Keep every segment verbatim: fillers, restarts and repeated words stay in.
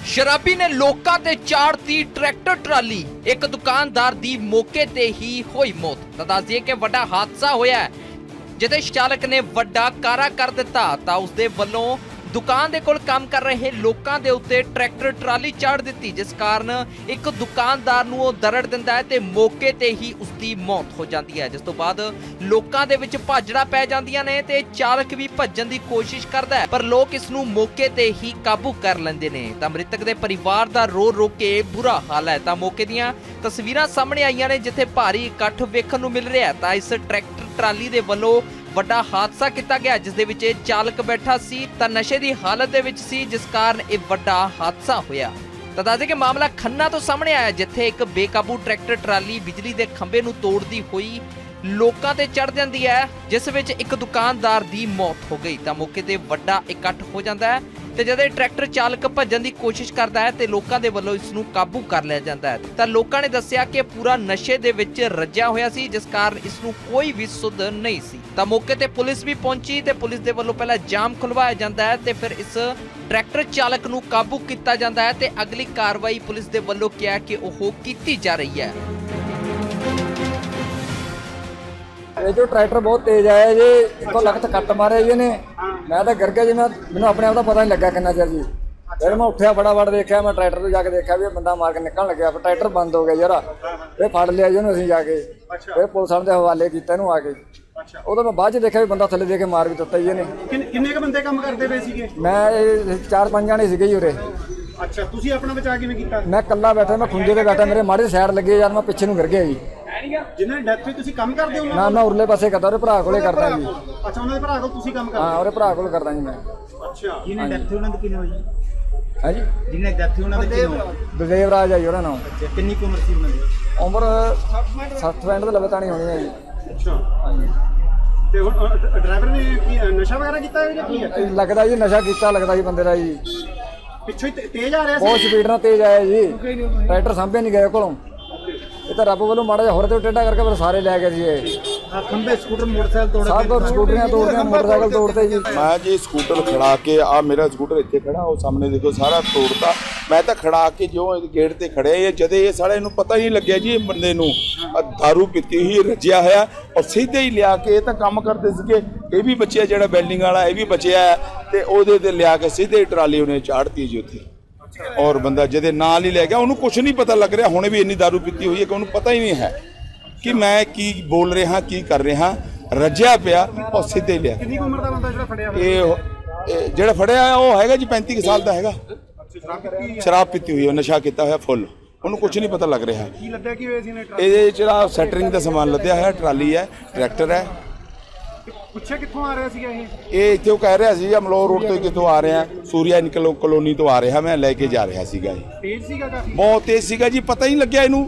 शराबी ने लोकां ते चाड़ती ट्रैक्टर ट्राली। एक दुकानदार दी मौके ते ही होई मौत। तां दस दईए कि वड्डा हादसा होया जिहदे चालक ने वड्डा कारा कर दिता तां उसदे वल्लों दुकान दे कोल काम कर रहे लोकां दे उत्ते ट्रैक्टर ट्राली चाड़ दित्ती, जिस कारण एक दुकानदार नूं दरड़ दिंदा है ते मौके ते ही उसदी मौत हो जाती है। जिस तो बाद लोकां दे विच भाजड़ा पै जांदियां ने ते चालक भी भज्जण दी कोशिश करदा है, पर लोक इस नूं मौके ते ही काबू कर लैंदे ने। तां मृतक दे परिवार दा रो रो के बुरा हाल है। तां मौके दीयां तस्वीरां सामने आईयां ने जिथे भारी इकट्ठ वेखण नूं मिल रिहा है। तां इस ट्रैक्टर ट्राली दे वल्लों वड्डा हादसा किया गया, जिस दे विच चालक बैठा सी तां नशे की हालत दे विच सी, जिस कारण यह वड्डा हादसा होया। तां दस दईए कि मामला खन्ना तो सामने आया, जिथे एक बेकाबू ट्रैक्टर ट्राली बिजली के खंभे नूं तोड़दी हुई लोकां ते चढ़ जांदी है, जिस विच एक दुकानदार दी मौत हो गई। तां मौके ते वड्डा इकट्ठ हो जाता है ते जदों ट्रैक्टर चालक भज्जण दी कोशिश करता है ते लोकां दे वल्लों इस नूं काबू कर लिया जाता है। तां लोकां ने दस्सिया कि पूरा नशे दे विच रज्जिया होया सी, जिस कारण इस नूं कोई भी सुध नहीं सी। तां मौके ते पुलिस भी पहुंची ते पुलिस दे वल्लों पहला जाम खुलवाया जाता है ते फिर इस ट्रैक्टर चालक नूं काबू किया जाता है ते अगली कार्रवाई पुलिस दे वल्लों किया कि ओह कीती जा रही है। ये जो ट्रैक्टर बहुत तेज आया जी, इको लखत कट मारे जी ने, मैं तो गिर गया जी। मैं मैंने अपने आप का पता नहीं लगा कितना चिर जी। फिर मैं उठा फटाफट देखा, मैं ट्रैक्टर तो जाके देखा भी बंदा मार के निकल लगे, ट्रैक्टर बंद हो गया जरा। फिर फड़ लिया जी उन्होंने जाके, फिर पुलिस वाले के हवाले किया इनू आके। उदो मैं बाद देखा भी बंदा थले दे के मार भी दिता जी ने। किन्ने क बंदे काम करते पे सीगे? मैं चार पांच जाने सीगे जी उरे। अच्छा, तुसी अपना बचा किवें कीता? मैं कल्ला बैठा, मैं खुंजे ते बैठा, मेरे माड़े साइड लगे यार, मैं पिछे नूं गिर गया जी। जिन्हां दी डेथ होई तुसी काम करदे हो? ना मैं उरले पासे करदा, उहदे भरा कोले करदा जी। अच्छा, उन्हां दे भरा कोल तुसी काम करदे? हां, उहदे भरा कोल करदा जी मैं। अच्छा, जिन्हां दी डेथ होई उन्हां दी किन्नी होई? हां जी, जिन्हां दी डेथ होई उन्हां दी किन्नी होई? बलदेव राज है जी उहदा नाम। अच्छा, किन्नी उम्र सी उन्हां दी? उम्र सत्त पैंठ दे लगताणी होनी है जी। अच्छा, हां जी। ਤੇ ਹੁਣ ਡਰਾਈਵਰ ਨੇ ਕੀ ਨਸ਼ਾ ਵਗੈਰਾ ਕੀਤਾ ਹੈ ਜਾਂ ਕੀ ਹੈ? ਲੱਗਦਾ ਜੀ ਨਸ਼ਾ ਕੀਤਾ ਲੱਗਦਾ ਜੀ ਬੰਦੇ ਦਾ ਜੀ। ਪਿੱਛੇ ਤੇਜ਼ ਆ ਰਿਹਾ ਸੀ? ਬਹੁਤ ਸਪੀਡ ਨਾਲ ਤੇਜ਼ ਆਇਆ ਜੀ, ਟਰੈਕਟਰ ਸਾਂਭੇ ਨਹੀਂ ਗਏ ਕੋਲੋਂ। ਇਹ ਤਾਂ ਰੱਬ ਵੱਲੋਂ ਮਾੜਾ ਜਿਹਾ ਹੋਰ ਤੇ ਟੇਢਾ ਕਰਕੇ ਫਿਰ ਸਾਰੇ ਲੈ ਗਏ ਜੀ। ਇਹ ਖੰਭੇ ਸਕੂਟਰ ਮੋਟਰਸਾਈਕਲ ਤੋੜ ਸਭ ਤੋਂ ਸਕੂਟਰੀਆਂ ਤੋੜਦੇ, ਮੋਟਰਸਾਈਕਲ ਤੋੜਦੇ ਜੀ। ਮੈਂ ਜੀ ਸਕੂਟਰ ਖੜਾ ਕੇ ਆ, ਮੇਰਾ ਸਕੂਟਰ ਇੱਥੇ ਖੜਾ, ਉਹ ਸਾਹਮਣੇ ਦੇਖੋ ਸਾਰਾ ਤੋੜਤਾ। ਮੈਂ ਤਾਂ ਖੜਾ ਕੇ ਜੋ ਗੇਟ ਤੇ ਖੜਿਆ, ਇਹ ਜਦੇ ਇਹ ਸਾਲੇ ਨੂੰ ਪਤਾ ਹੀ ਨਹੀਂ ਲੱਗਿਆ ਜੀ, ਇਹ ਬੰਦੇ ਨੂੰ ਦਾਰੂ ਪੀਤੀ ਹੋਈ ਰੱਜਿਆ ਹੋਇਆ, ਔਰ ਸਿੱਧੇ ਹੀ ਲਿਆ ਕੇ, ਇਹ ਤਾਂ ਕੰਮ ਕਰਦੇ ਸੀਗੇ, ਇਹ ਵੀ ਬਚਿਆ ਜਿਹੜਾ ਵੈਲਡਿੰਗ ਵਾਲਾ, ਇਹ ਵੀ ਬਚਿਆ ਤੇ ਉਹਦੇ ਤੇ ਲਿਆ ਕੇ ਸਿੱਧੇ ਹੀ ਟਰਾਲੀ ਉਹਨੇ ਚਾੜਤੀ ਜੀ ਉੱਥੇ। ਔਰ ਬੰਦਾ ਜਿਹਦੇ ਨਾਲ ਹੀ ਲੈ ਗਿਆ, ਉਹਨੂੰ ਕੁਝ ਨਹੀਂ ਪਤਾ ਲੱਗ ਰਿਹਾ, ਹੁਣ ਵੀ ਇੰਨੀ ਦਾਰੂ ਪੀਤੀ ਹੋਈ ਹੈ ਕਿ ਉਹਨੂੰ ਪਤਾ ਹੀ ਨਹੀਂ ਹੈ ਕਿ ਮੈਂ ਕੀ ਬੋਲ ਰਿਹਾ, ਕੀ ਕਰ ਰਿਹਾ, ਰੱਜਿਆ ਪਿਆ ਔਰ ਸਿੱਧੇ ਲਿਆ। ਕਿੰਨੀ ਉਮਰ ਦਾ ਬੰਦਾ ਜਿਹੜਾ ਫੜਿਆ ਹੋਇਆ? ਇਹ ਜਿਹੜਾ ਫੜਿਆ ਉਹ ਹੈਗਾ ਜੀ ਪੈਂਤੀ ਸਾਲ ਦਾ ਹੈਗਾ। ਸ਼ਰਾਬ ਪੀਤੀ ਹੋਈ ਹੈ, ਨਸ਼ਾ ਕੀਤਾ ਹੋਇਆ ਫੁੱਲ, ਉਹਨੂੰ ਕੁਝ ਨਹੀਂ ਪਤਾ ਲੱਗ ਰਿਹਾ। ਕੀ ਲੱਦਿਆ ਕੀ ਹੋਇਆ ਸੀ ਇਹਨੇ? ਇਹ ਜਿਹੜਾ ਸੈਟਰਿੰਗ ਦਾ ਸਮਾਨ ਲੱਦਿਆ ਹੋਇਆ, ਟਰਾਲੀ ਹੈ, ਟਰੈਕਟਰ ਹੈ। ਪੁੱਛਿਆ ਕਿੱਥੋਂ ਆ ਰਿਹਾ ਸੀਗਾ ਇਹ? ਇਹ ਇੱਥੇ ਉਹ ਕਹਿ ਰਿਹਾ ਸੀ ਅਮਲੋਹ ਰੋਡ ਤੋਂ ਕਿੱਥੋਂ ਆ ਰਿਹਾ, ਸੂਰਿਆ ਨਿਕਲੋ ਕਲੋਨੀ ਤੋਂ ਆ ਰਿਹਾ, ਮੈਂ ਲੈ ਕੇ ਜਾ ਰਿਹਾ ਸੀਗਾ। ਇਹ ਤੇਜ਼ ਸੀਗਾ ਕਾਫੀ? ਬਹੁਤ ਤੇਜ਼ ਸੀਗਾ ਜੀ, ਪਤਾ ਹੀ ਨਹੀਂ ਲੱਗਿਆ ਇਹਨੂੰ।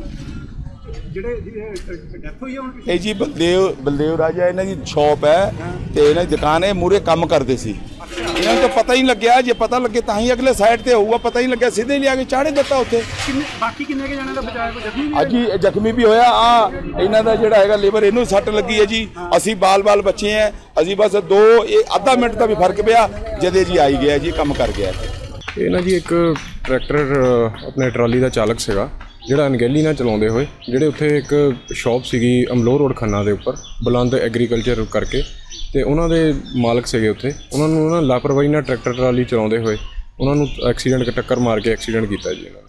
ਜਿਹੜੇ ਡੈਥ ਹੋਈ ਹੁਣ ਇਹ ਜੀ ਬਲਦੇਵ ਬਲਦੇਵ ਰਾਜਾ, ਇਹਨਾਂ ਦੀ ਸ਼ੌਪ ਹੈ ਤੇ ਇਹਨਾਂ ਦੀ ਦੁਕਾਨ ਹੈ, ਮੂਹਰੇ ਕੰਮ ਕਰਦੇ ਸੀ। ਇਹਨਾਂ ਨੂੰ ਤਾਂ ਪਤਾ ਹੀ ਨਹੀਂ ਲੱਗਿਆ, ਜੇ ਪਤਾ ਲੱਗੇ ਤਾਂ ਹੀ ਅਗਲੇ ਸਾਈਡ ਤੇ ਹੋਊਗਾ, ਪਤਾ ਹੀ ਲੱਗਿਆ, ਸਿੱਧੇ ਲਿਆ ਕੇ ਚਾੜੇ ਦਿੱਤਾ ਉੱਥੇ। ਕਿੰਨੇ ਬਾਕੀ ਕਿੰਨੇ ਕੇ ਜਾਣੇ ਦਾ ਬਚਾਅ? ਕੋਈ ਜ਼ਖਮੀ ਵੀ? ਅੱਜ ਹੀ ਜ਼ਖਮੀ ਵੀ ਹੋਇਆ ਆ, ਇਹਨਾਂ ਦਾ ਜਿਹੜਾ ਹੈਗਾ ਲੇਬਰ, ਇਹਨੂੰ ਸੱਟ ਲੱਗੀ ਹੈ ਜੀ। ਅਸੀਂ ਬਾਲ ਬਾਲ ਬੱਚੇ ਹੈ, ਅਸੀਂ ਬਸ ਦੋ ਇਹ ਅੱਧਾ ਮਿੰਟ ਦਾ ਵੀ ਫਰਕ ਪਿਆ, ਜਦੇ ਜੀ ਆਈ ਗਿਆ ਜੀ, ਕੰਮ ਕਰ ਗਿਆ। ਇਹ ਨਾ ਜੀ ਇੱਕ ਟਰੈਕਟਰ ਆਪਣੇ ਟਰਾਲੀ ਦਾ ਚਾਲਕ ਸੀਗਾ, ਜਿਹੜਾ ਅਣਗਹਿਲੀ ਨਾਲ ਚਲਾਉਂਦੇ ਹੋਏ, ਜਿਹੜੇ ਉੱਥੇ ਇੱਕ ਸ਼ੌਪ ਸੀਗੀ ਅਮਲੋਹ ਰੋਡ ਖੰਨਾ ਦੇ ਉੱਪਰ ਬੁਲੰਦ ਐਗਰੀਕਲਚਰ ਕਰਕੇ, ਤੇ ਉਹਨਾਂ ਦੇ ਮਾਲਕ ਸੀਗੇ ਉੱਥੇ, ਉਹਨਾਂ ਨੂੰ ਨਾ ਲਾਪਰਵਾਹੀ ਨਾਲ ਟਰੈਕਟਰ ਟਰਾਲੀ ਚਲਾਉਂਦੇ ਹੋਏ ਉਹਨਾਂ ਨੂੰ ਐਕਸੀਡੈਂਟ ਟੱਕਰ ਮਾਰ ਕੇ ਐਕਸੀਡੈਂਟ ਕੀਤਾ ਜੀ ਇਹਨਾਂ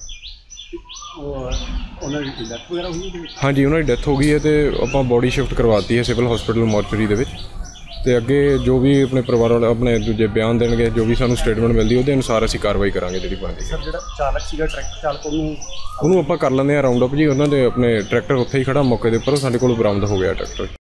ਨੇ। ਉਹਨਾਂ ਦੀ ਡੈਥ ਵਗੈਰਾ ਹੋਈ ਹੈ? ਹਾਂਜੀ, ਉਹਨਾਂ ਦੀ ਡੈਥ ਹੋ ਗਈ ਹੈ ਤੇ ਆਪਾਂ ਬੋਡੀ ਸ਼ਿਫਟ ਕਰਵਾਤੀ ਹੈ ਸਿਵਲ ਹਸਪੀਟਲ ਮੋਰਚਰੀ ਦੇ ਵਿੱਚ, ਤੇ ਅੱਗੇ ਜੋ ਵੀ ਆਪਣੇ ਪਰਿਵਾਰ ਵਾਲੇ ਆਪਣੇ ਦੂਜੇ ਬਿਆਨ ਦੇਣਗੇ, ਜੋ ਵੀ ਸਾਨੂੰ ਸਟੇਟਮੈਂਟ ਮਿਲਦੀ ਉਹਦੇ ਅਨੁਸਾਰ ਅਸੀਂ ਕਾਰਵਾਈ ਕਰਾਂਗੇ ਜਿਹੜੀ ਬਣਦੀ। ਸਰ, ਜਿਹੜਾ ਚਾਲਕ ਸੀਗਾ ਟਰੈਕਟਰ ਚਾਲਕ, ਉਹਨੂੰ ਉਹਨੂੰ ਆਪਾਂ ਕਰ ਲੈਂਦੇ ਹਾਂ ਰਾਉਂਡ ਅਪ ਜੀ। ਉਹਨਾਂ ਦੇ ਆਪਣੇ ਟਰੈਕਟਰ ਉੱਥੇ ਹੀ ਖੜਾ ਮੌਕੇ ਦੇ ਉੱਪਰ, ਸਾਡੇ ਕੋਲ ਬਰਾਮਦ ਹੋ ਗਿਆ ਟਰੈਕਟਰ।